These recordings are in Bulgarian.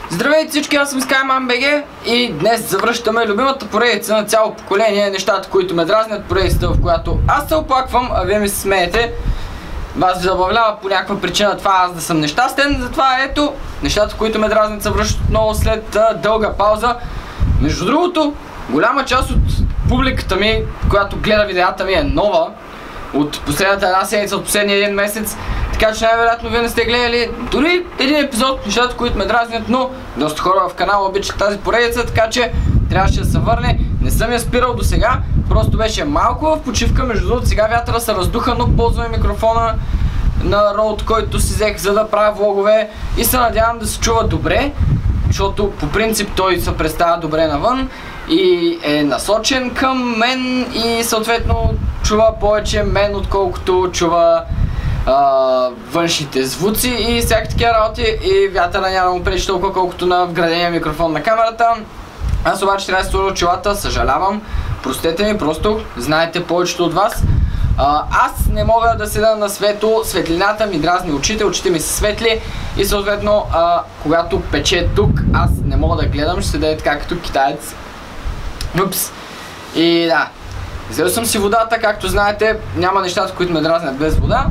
Здравейте всички, аз съм SkymanBG и днес завръщаме любимата поредица на цяло поколение, нещата, които ме дразнят, поредицата, в която аз се оплаквам, а вие ми се смеете. Вас ви забавлява по някаква причина това аз да съм нещастен, затова ето, нещата, които ме дразнят, се връщат отново след дълга пауза. Между другото, голяма част от публиката ми, която гледа видеята ми, е нова от последната една седмица, от последния един месец. Така че най-вероятно вие не сте гледали дори един епизод от нещата, които ме дразнят, но доста хора в канала обичат тази поредица, така че трябваше да се върне. Не съм я спирал до сега, просто беше малко в почивка. Между другото, сега вятъра се раздуха, но ползваме микрофона на Rode, който си взех, за да правя влогове и се надявам да се чува добре, защото по принцип той се представя добре навън и е насочен към мен и съответно чува повече мен, отколкото чува външните звуци и всяки такива работи, и вятъра няма да му пречи толкова, колкото на вградения микрофон на камерата. Аз обаче трябва да се сложа очилата, съжалявам, простете ми, просто знаете повечето от вас. Аз не мога да седа на светло, светлината ми дразни очите, очите ми са светли и съответно когато пече тук, аз не мога да гледам, ще седа е така като китаец. Упс. И да, взел съм си водата, както знаете, няма нещата, които ме дразнят без вода.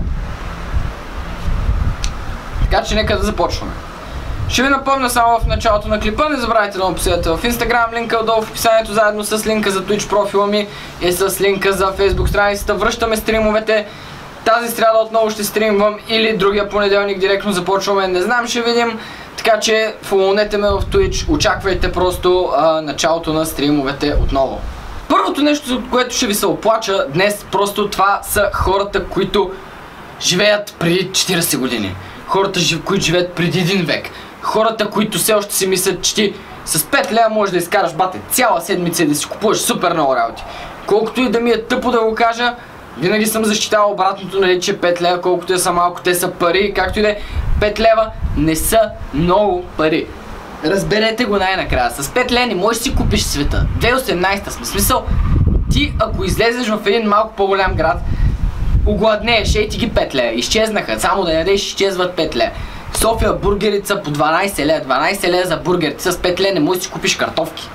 Така че нека да започваме. Ще ви напомня само в началото на клипа, не забравяйте да ме последвате в Instagram, линка отдолу в описанието, заедно с линка за Twitch профила ми и с линка за Facebook страницата. Връщаме стримовете. Тази сряда отново ще стримвам или другия понеделник директно започваме, не знам, ще видим. Така че фолонете ме в Twitch, очаквайте просто началото на стримовете отново. Първото нещо, за което ще ви се оплача днес, просто това са хората, които живеят преди 40 години. Хората, които живеят преди един век. Хората, които все още си мислят, че ти с 5 лева можеш да изкараш, бате, цяла седмица и да си купуваш супер много работи. Колкото и да ми е тъпо да го кажа, винаги съм защитавал обратното, нали, че 5 лева, колкото е са малко, те са пари, както и да е, 5 лева не са много пари. Разберете го най-накрая. С 5 лева не можеш да си купиш света. 2018 сме, смисъл, ти ако излезеш в един малко по-голям град, огладнееш, ей ти ги 5 лева, изчезнаха, само да ядеш, изчезват 5 лева. В София бургерица по 12 лева, 12 лева за бургерите, с 5 лева не можеш да си купиш картофки.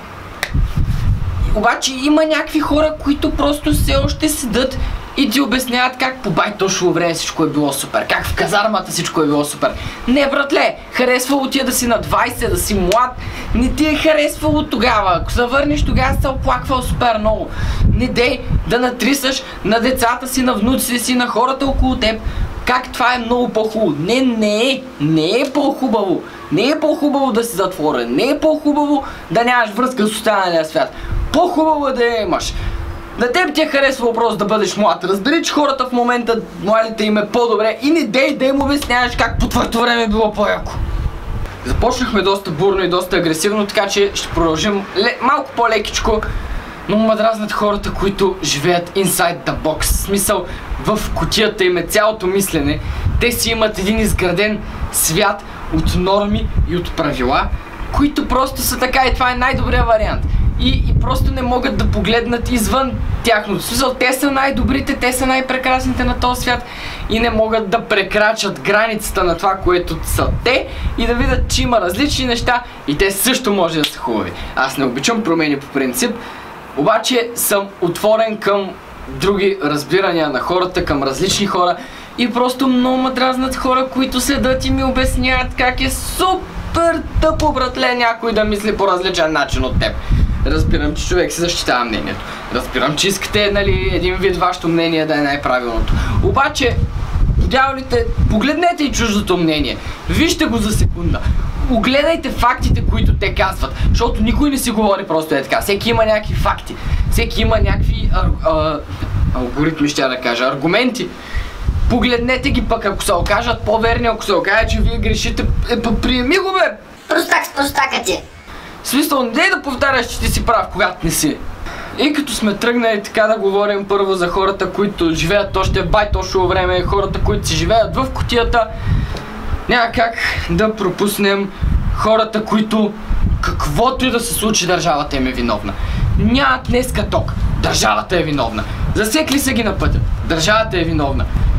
Обаче има някакви хора, които просто все още седат и ти обясняват как по байтошово време всичко е било супер, как в казармата всичко е било супер. Не, братле, харесвало ти е да си на 20, да си млад, не ти е харесвало тогава. Ако се върнеш, тогава се оплаквал супер много. Не дей да натрисаш на децата си, на внуците си, на хората около теб, как това е много по-хубаво. Не е по-хубаво. Не е по-хубаво да си затворен, не е по-хубаво да нямаш връзка с останалия свят. По-хубаво е да я имаш. На теб ти е харесвало просто да бъдеш млад. Разбери, че хората в момента, младите им е по-добре и не дей да им обясняваш как по твоето време е било по-яко. Започнахме доста бурно и доста агресивно, така че ще продължим малко по-лекичко. Но ме дразнат хората, които живеят inside the box. В смисъл, в кутията им е цялото мислене. Те си имат един изграден свят от норми и от правила, които просто са така, и това е най-добрият вариант. И просто не могат да погледнат извън тяхното. В смисъл, те са най-добрите, те са най-прекрасните на този свят и не могат да прекрачат границата на това, което са те, и да видят, че има различни неща и те също може да са хубави. Аз не обичам промени по принцип, обаче съм отворен към други разбирания на хората, към различни хора, и просто много ме дразнат хора, които седат и ми обясняват как е супер тъпо, братле, някой да мисли по различен начин от теб. Разбирам, че човек си защитава мнението. Разбирам, че искате, нали, един вид вашето мнение да е най-правилното. Обаче, дяволите, погледнете и чуждото мнение. Вижте го за секунда. Огледайте фактите, които те казват, защото никой не си говори просто е така. Всеки има някакви факти. Всеки има някакви алгоритми, ще да кажа, аргументи. Погледнете ги, пък ако се окажат по-верни, ако се окаже, че вие грешите, приеми го, бе! Простак с простака ти! В смисъл, не да повтаряш, че ти си прав, когато не си. И като сме тръгнали така да говорим първо за хората, които живеят още в байтошово време, хората, които си живеят в кутията, няма как да пропуснем хората, които каквото и да се случи, държавата им е виновна. Нямат днеска ток, държавата е виновна. Засекли са ги на пътя, държавата е виновна.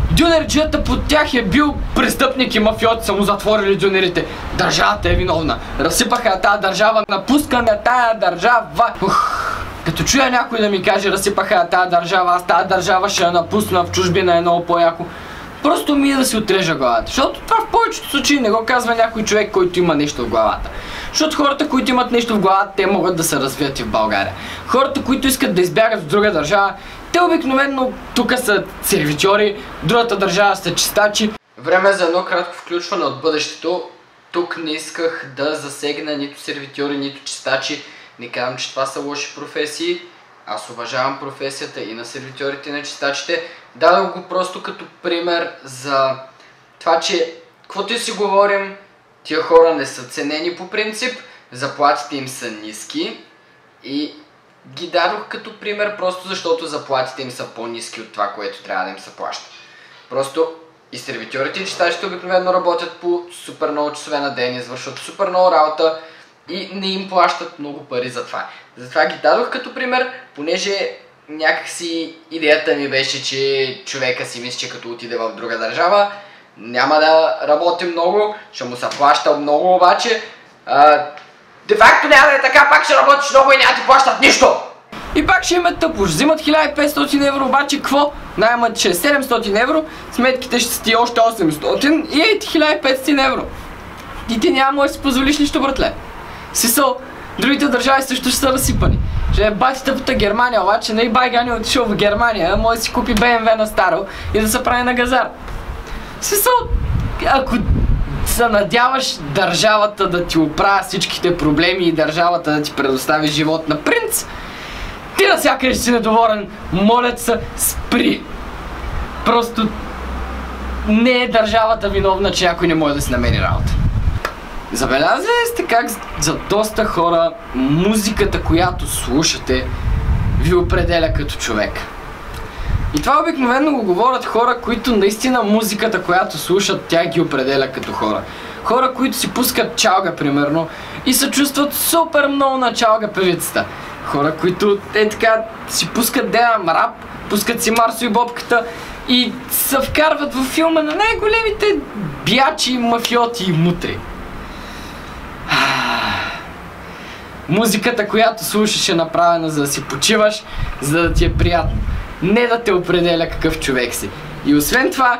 Дюнерджията под тях е бил престъпник и мафиот, са му затворили дюнерите. Държавата е виновна. Разсипаха тази държава, напускаме тая държава. Като чуя някой да ми каже разсипаха тази държава, аз тази държава ще я напусна в чужбина е много по-яко. Просто ми е да си отрежа главата. Защото това в повечето случаи не го казва някой човек, който има нещо в главата. Защото хората, които имат нещо в главата, те могат да се развият и в България. Хората, които искат да избягат в друга държава, те обикновено тук са сервитьори, другата държава са чистачи. Време за едно кратко включване от бъдещето. Тук не исках да засегна нито сервитьори, нито чистачи. Не казвам, че това са лоши професии. Аз уважавам професията и на сервитьорите, и на чистачите. Дадох го просто като пример за това, че каквото и си говорим, тия хора не са ценени по принцип, заплатите им са ниски и ги дадох като пример просто защото заплатите им са по-ниски от това, което трябва да им се плаща. Просто и сервитьорите и чистачите обикновено работят по супер много часове на ден, извършват супер много работа и не им плащат много пари за това. Затова ги дадох като пример, понеже някакси идеята ми беше, че човека си мисли, че като отиде в друга държава няма да работи много, ще му се плаща много, обаче де факто няма да е така, пак ще работиш много и няма ти плащат нищо! И пак ще има тъпо, ще взимат 1500 евро, обаче какво? Наймат ще 700 евро, сметките ще сти още 800 и ей ти 1500 евро. И ти няма да си позволиш нищо, братле. Сисъл, другите държави също ще са разсипани. Ще е бати тъпата Германия, обаче не и байгани отишъл в Германия, може да си купи BMW на старо и да се прави на газар. Сисъл, ако се надяваш държавата да ти оправя всичките проблеми и държавата да ти предостави живот на принц, ти навсякъде си недоволен, моля се, спри. Просто не е държавата виновна, че някой не може да си намери работа. Забелязали сте как за доста хора музиката, която слушате, ви определя като човек. И това обикновено го говорят хора, които наистина музиката, която слушат, тя ги определя като хора. Хора, които си пускат чалга, примерно, и се чувстват супер много на чалга певицата. Хора, които така си пускат Деда Рап, пускат си Марсо и Бобката и се вкарват във филма на най-големите бячи, мафиоти и мутри. Музиката, която слушаш, е направена за да си почиваш, за да ти е приятно. Не да те определя какъв човек си. И освен това,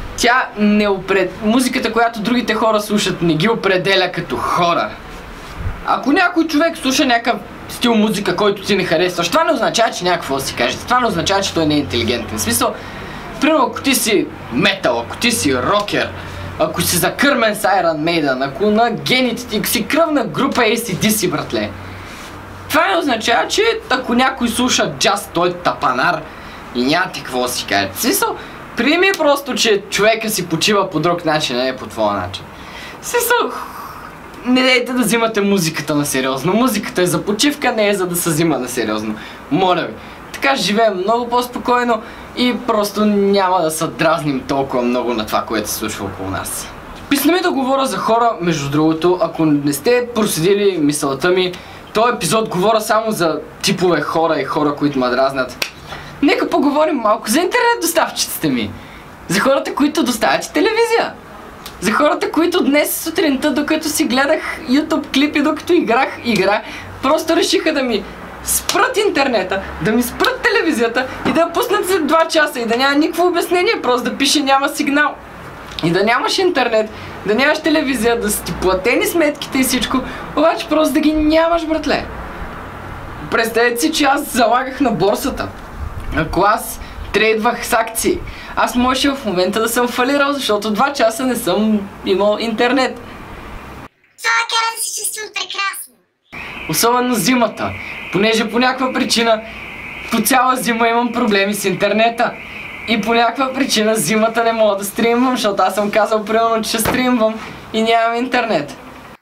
музиката, която другите хора слушат, не ги определя като хора. Ако някой човек слуша някакъв стил музика, който ти не харесваш, това не означава, че някакво да си каже. Това не означава, че той не е интелигентен. В смисъл, примерно, ако ти си метал, ако ти си рокер, ако си закърмен с Iron Maiden, ако на гените ти си кръвна група AC/DC, братле. Това не означава, че ако някой слуша джаз, той е тапанар и няма ти какво да си каже. В смисъл, приеми просто, че човека си почива по друг начин, а не по твоя начин. В смисъл, не дайте да взимате музиката на сериозно. Музиката е за почивка, не е за да се взима на сериозно. Моля ви. Така живеем много по-спокойно и просто няма да се дразним толкова много на това, което се случва около нас. Писна ми да говоря за хора, между другото, ако не сте проследили мисълта ми, този епизод говоря само за типове хора и хора, които ме дразнят. Нека поговорим малко за интернет доставчиците ми. За хората, които доставят телевизия. За хората, които днес сутринта, докато си гледах YouTube клипи, докато играх игра, просто решиха да ми спрат интернета, да ми спрат телевизията и да я пуснат след 2 часа и да няма никакво обяснение, просто да пише няма сигнал. И да нямаш интернет, да нямаш телевизия, да са ти платени сметките и всичко, обаче просто да ги нямаш, братле. Представете си, че аз залагах на борсата. Ако аз трейдвах с акции, аз можеше в момента да съм фалирал, защото 2 часа не съм имал интернет. Това кара да се чувствам прекрасно. Особено зимата, понеже по някаква причина по цяла зима имам проблеми с интернета. И по някаква причина зимата не мога да стримвам, защото аз съм казал примерно, че ще стримвам и нямам интернет.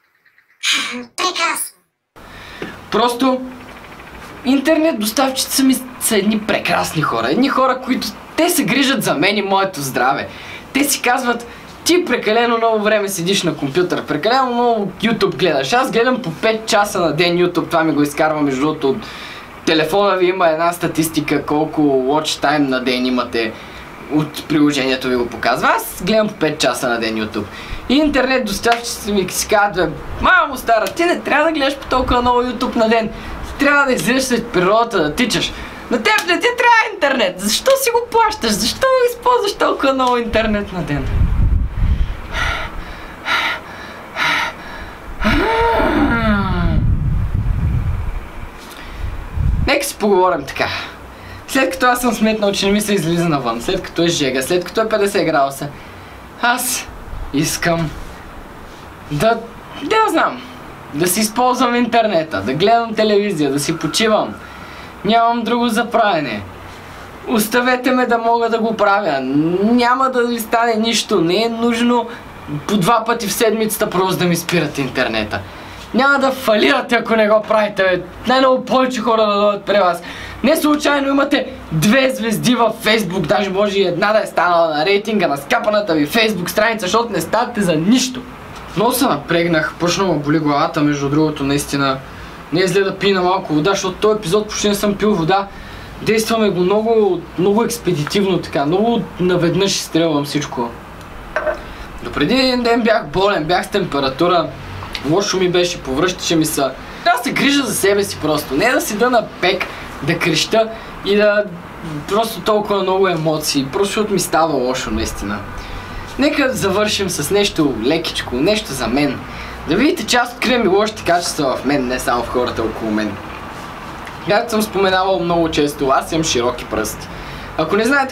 Прекрасно. Просто интернет доставчици ми са едни прекрасни хора. Едни хора, които те се грижат за мен и моето здраве. Те си казват, ти прекалено много време седиш на компютър, прекалено много YouTube гледаш. Аз гледам по 5 часа на ден YouTube, това ми го изкарва между другото от телефона ви, има една статистика колко watch time на ден имате. от приложението ви го показва. Аз гледам по 5 часа на ден YouTube. И интернет доставчиците ми си казват: мамо стара, ти не трябва да гледаш по толкова много YouTube на ден. Ти трябва да излезеш след природата, да тичаш. На теб не ти трябва интернет. Защо си го плащаш? Защо използваш толкова много интернет на ден? Нека си поговорим така. След като аз съм сметнал, че не ми се излиза навън, след като е жега, след като е 50 градуса, аз искам да знам, да си използвам интернета, да гледам телевизия, да си почивам. Нямам друго за правене. Оставете ме да мога да го правя. Няма да ви стане нищо. Не е нужно по 2 пъти в седмицата просто да ми спирате интернета. Няма да фалирате, ако не го правите, бе. Най-много повече хора да дойдат при вас. Не случайно имате 2 звезди във Facebook, даже може и една да е станала на рейтинга на скапаната ви Facebook страница, защото не ставате за нищо. Много се напрегнах, почна ме боли главата, между другото, наистина. Не е зле да пина малко вода, защото този епизод почти не съм пил вода. Действаме го много експедитивно така, много наведнъж изстрелвам всичко. Допреди един ден бях болен, бях с температура, лошо ми беше, повръщаше ми се. Трябва да се грижа за себе си просто, не да седа на пек, да креща и да просто толкова много емоции, просто защото ми става лошо наистина. Нека завършим с нещо лекичко, нещо за мен. Да видите, че аз откривам и лошите качества в мен, не само в хората около мен. Както съм споменавал много често, аз имам широки пръсти. Ако не знаете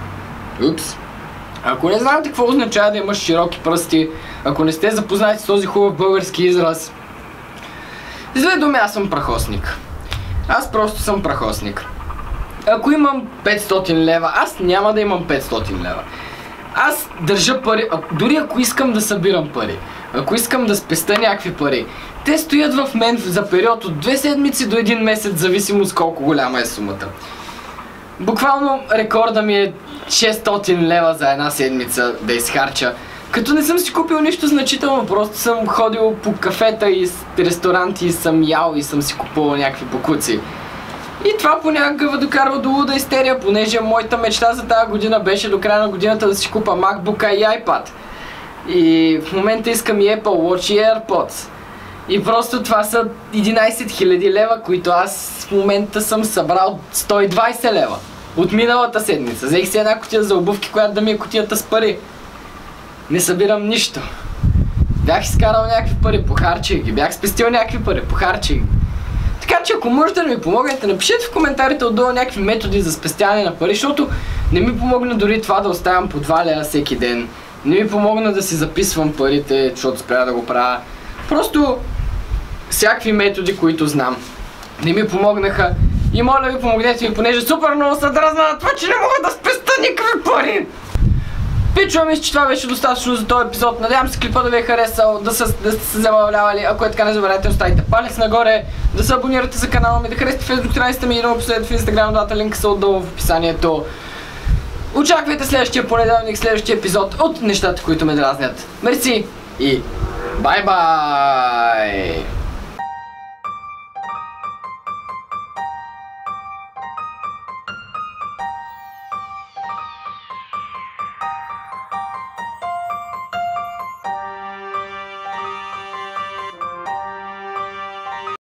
какво означава да имаш широки пръсти, ако не сте запознати с този хубав български израз, с две думи, аз съм прахосник. Аз просто съм прахосник. Ако имам 500 лева, аз няма да имам 500 лева. Аз държа пари, дори ако искам да събирам пари, ако искам да спестя някакви пари, те стоят в мен за период от 2 седмици до 1 месец, зависимост колко голяма е сумата. Буквално рекорда ми е 600 лева за една седмица да изхарча. Като не съм си купил нищо значително, просто съм ходил по кафета и ресторанти и съм ял и съм си купувал някакви бокуци. И това понякога докарва до луда истерия, понеже моята мечта за тази година беше до края на годината да си купа MacBook и iPad. И в момента искам и Apple Watch и AirPods. И просто това са 11 000 лева, които аз в момента съм събрал 120 лева. От миналата седмица. Взех си една кутия за обувки, която да ми е кутията с пари. Не събирам нищо. Бях изкарал някакви пари, похарчих ги. Бях спестил някакви пари, похарчих ги. Така че ако можете да ми помогнете, напишете в коментарите отдолу някакви методи за спестяване на пари, защото не ми помогна дори това да оставям по 2 лева всеки ден. Не ми помогна да си записвам парите, защото спря да го правя. Просто всякакви методи, които знам, не ми помогнаха. И моля ви, помогнете ми, понеже супер много се дразна на това, че не мога да спеста никакви пари. Пичува, мисля, че това беше достатъчно за този епизод. Надявам се клипа да ви е харесал, да сте се забавлявали. Ако е така, не забравяйте, оставите палец нагоре, да се абонирате за канала ми, да харесате Facebook страницата ми и да ме последвате в Instagram, дата линка са отдолу в описанието. Очаквайте следващия понеделник, следващия епизод от нещата, които ме дразнят. Мерси и бай-бай!